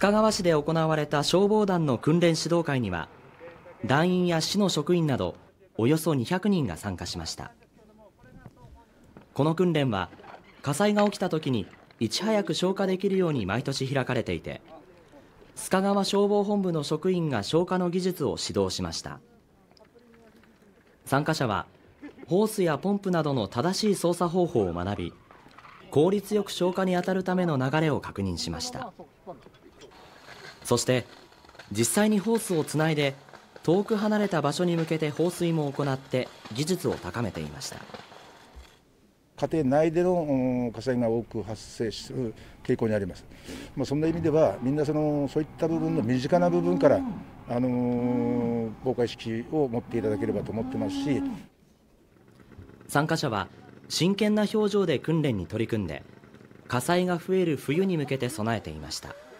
須賀川市で行われた消防団の訓練指導会には、団員や市の職員などおよそ200人が参加しました。この訓練は火災が起きた時にいち早く消火できるように毎年開かれていて、須賀川消防本部の職員が消火の技術を指導しました。参加者はホースやポンプなどの正しい操作方法を学び、効率よく消火に当たるための流れを確認しました。そして実際にホースをつないで遠く離れた場所に向けて放水も行って技術を高めていました。 家庭内での火災が多く発生する傾向にあります。そんな意味ではみんなそういった部分の身近な部分から防火意識を持っていただければと思ってますし、 参加者は真剣な表情で訓練に取り組んで、火災が増える冬に向けて備えていました。